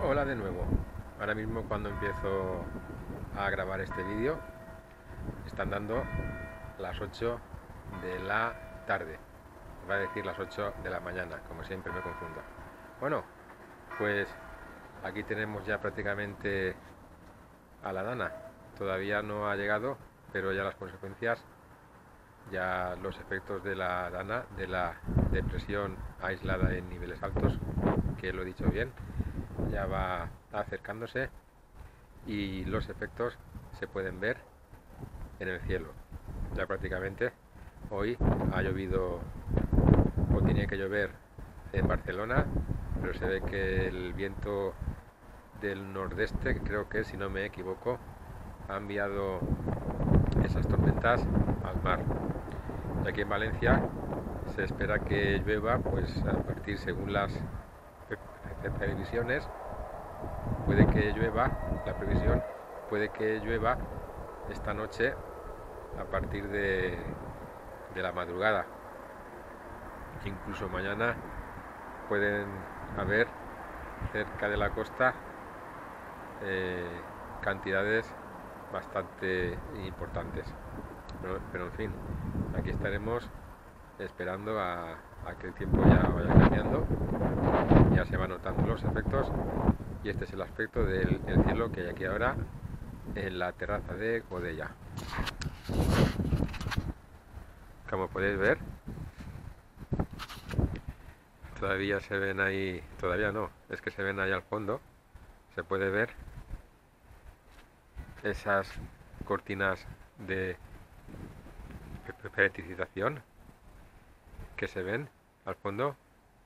Hola de nuevo. Ahora mismo cuando empiezo a grabar este vídeo están dando las 8 de la tarde. Va a decir las 8 de la mañana, como siempre me confundo. Bueno, pues aquí tenemos ya prácticamente a la Dana. Todavía no ha llegado, pero ya las consecuencias, ya los efectos de la Dana, de la depresión aislada en niveles altos, que lo he dicho bien, ya va acercándose y los efectos se pueden ver en el cielo. Ya prácticamente hoy ha llovido o tenía que llover en Barcelona, pero se ve que el viento del nordeste, creo que si no me equivoco, ha enviado esas tormentas al mar. Y aquí en Valencia se espera que llueva, pues a partir, según las previsiones, puede que llueva, la previsión puede que llueva esta noche a partir de la madrugada. Incluso mañana pueden haber cerca de la costa cantidades bastante importantes. Pero en fin, aquí estaremos esperando a que el tiempo ya vaya cambiando. Ya se van notando los efectos y este es el aspecto del cielo que hay aquí ahora en la terraza de Godella. Como podéis ver, todavía se ven ahí, todavía no, es que se ven ahí al fondo, se puede ver esas cortinas de petrificación que se ven al fondo.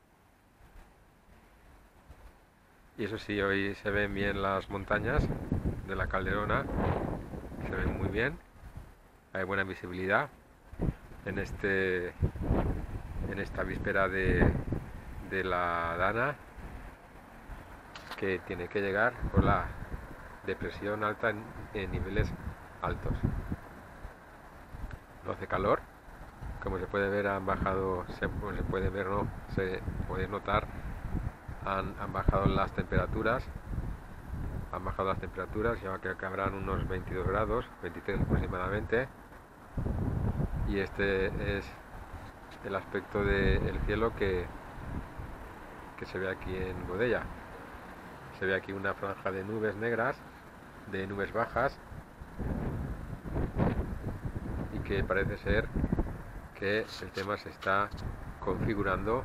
Y eso sí, hoy se ven bien las montañas de la Calderona, se ven muy bien, hay buena visibilidad en esta víspera de la Dana, que tiene que llegar por la depresión alta en niveles altos. No hace calor, como se puede ver, han bajado, se puede ver, no, se puede notar, han bajado las temperaturas, ya que habrán unos 22 grados, 23 aproximadamente, y este es el aspecto del cielo que se ve aquí en Godella. Se ve aquí una franja de nubes negras, de nubes bajas, y que parece ser que el tema se está configurando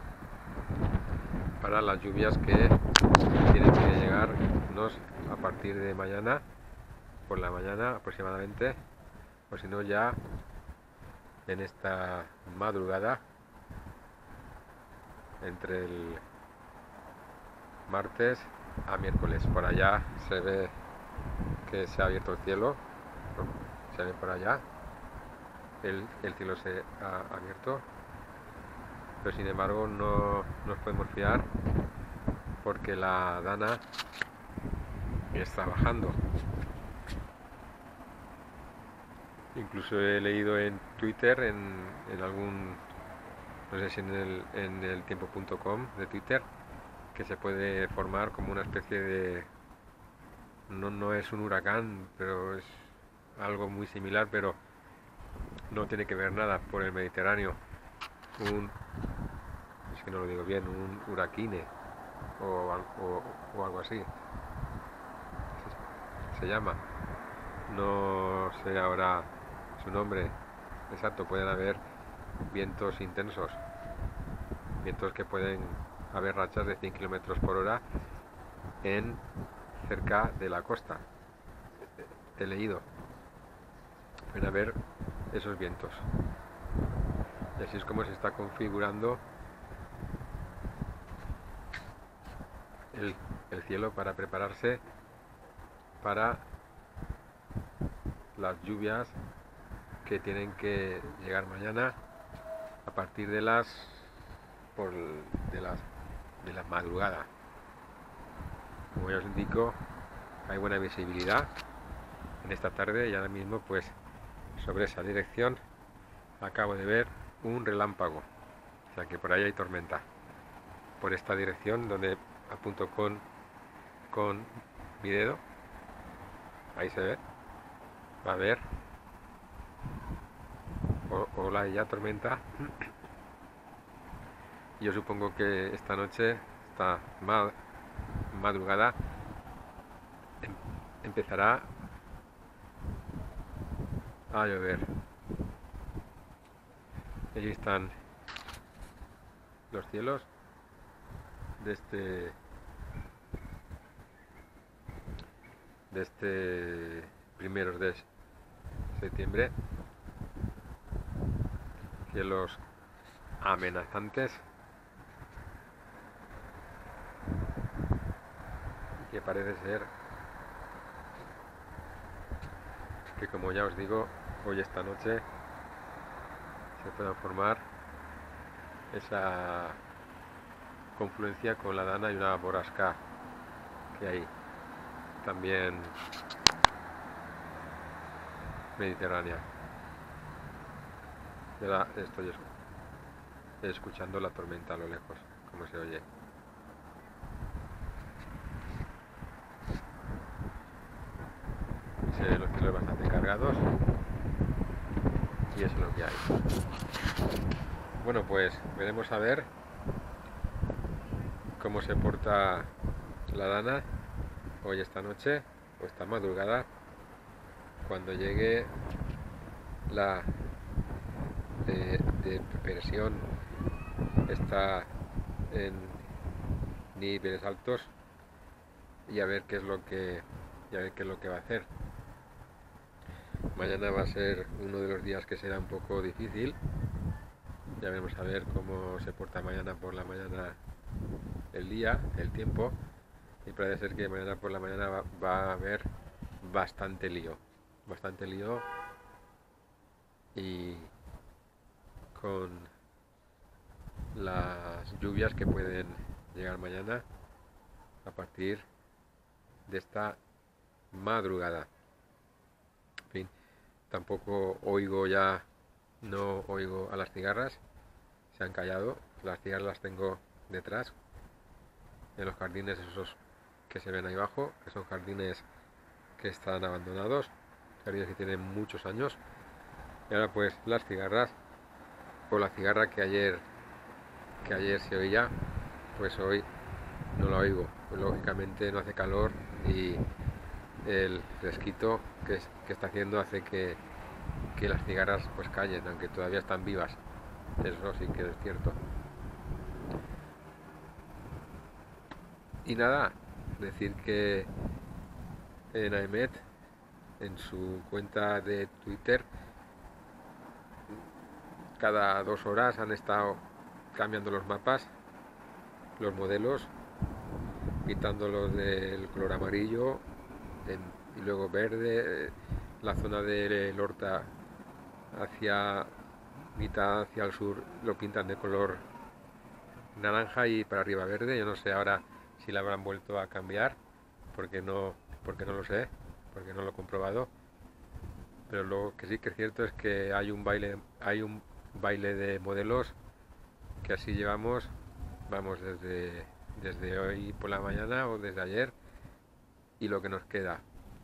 para las lluvias que tienen que llegarnos a partir de mañana, por la mañana aproximadamente, o si no ya en esta madrugada, entre el martes a miércoles. Por allá se ve que se ha abierto el cielo, se ve por allá, el cielo se ha abierto, pero sin embargo no nos podemos fiar porque la Dana está bajando. Incluso he leído en Twitter, en algún, no sé si en el tiempo.com de Twitter, que se puede formar como una especie de, no es un huracán, pero es algo muy similar, pero no tiene que ver nada por el Mediterráneo. Es que no lo digo bien, un huraquine o algo así se llama. No sé ahora su nombre exacto. Pueden haber vientos intensos, vientos que pueden haber rachas de 100 kilómetros por hora en cerca de la costa. He leído, pueden haber esos vientos, y así es como se está configurando el cielo para prepararse para las lluvias que tienen que llegar mañana a partir de la madrugada. Como ya os indico, hay buena visibilidad en esta tarde, y ahora mismo pues sobre esa dirección acabo de ver un relámpago, o sea que por ahí hay tormenta, por esta dirección donde apunto con con mi dedo. Ahí se ve. Va a haber ola y ya tormenta. Yo supongo que esta noche, esta madrugada, empezará a llover. Allí están los cielos de este primeros de septiembre, cielos amenazantes que parece ser que, como ya os digo, hoy esta noche se pueda formar esa confluencia con la Dana y una borrasca que hay también mediterránea. Ya estoy escuchando la tormenta a lo lejos, como se oye. Se ven los cielos bastante cargados y eso es lo que hay. Bueno, pues veremos a ver cómo se porta la Dana hoy esta noche o esta madrugada, cuando llegue la depresión está en niveles altos, y a ver qué es lo que va a hacer. Mañana va a ser uno de los días que será un poco difícil. Ya veremos a ver cómo se porta mañana por la mañana el día, el tiempo, y parece ser que mañana por la mañana va a haber bastante lío y con las lluvias que pueden llegar mañana a partir de esta madrugada. En fin, tampoco no oigo a las cigarras, se han callado. Las cigarras las tengo detrás, en los jardines esos que se ven ahí abajo, que son jardines que están abandonados, jardines que tienen muchos años. Y ahora pues las cigarras, o la cigarra que ayer se oía, pues hoy no la oigo. Pues lógicamente no hace calor y el fresquito que está haciendo hace que las cigarras pues callen, aunque todavía están vivas. Eso sí que es cierto. Y nada, decir que en AEMET, en su cuenta de Twitter, cada 2 horas han estado cambiando los mapas, los modelos, pintándolos del color amarillo y luego verde. La zona del Horta hacia mitad hacia el sur lo pintan de color naranja y para arriba verde. Yo no sé ahora si la habrán vuelto a cambiar, porque no lo sé, porque no lo he comprobado. Pero lo que sí que es cierto es que hay un baile de modelos que así llevamos, vamos, desde hoy por la mañana o desde ayer, y lo que nos queda.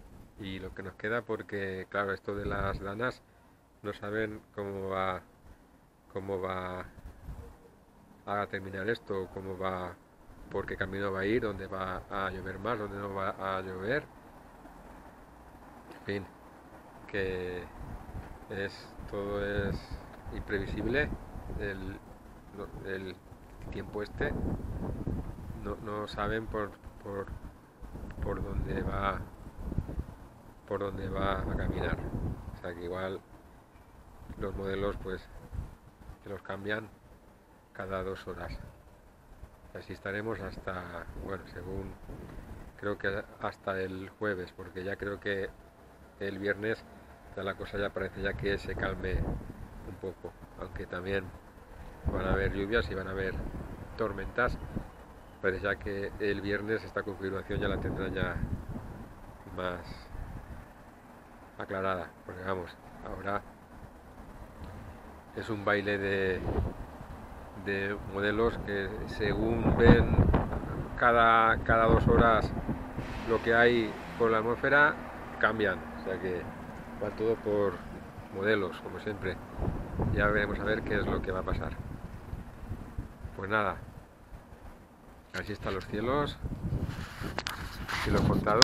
Porque claro, esto de las danas no saben cómo va a terminar esto, por qué camino va a ir, dónde va a llover más, dónde no va a llover. En fin, que todo es imprevisible. El tiempo no saben por dónde va a caminar. O sea que igual los modelos pues que los cambian cada 2 horas. Así estaremos hasta, bueno, creo que hasta el jueves, porque ya creo que el viernes la cosa ya parece ya que se calme un poco, aunque también van a haber lluvias y van a haber tormentas. Parece ya que el viernes esta configuración ya la tendrán ya más aclarada, porque vamos, ahora es un baile de modelos que según ven cada 2 horas lo que hay por la atmósfera cambian, o sea que va todo por modelos, como siempre. Ya veremos a ver qué es lo que va a pasar. Pues nada, así están los cielos, así lo he contado.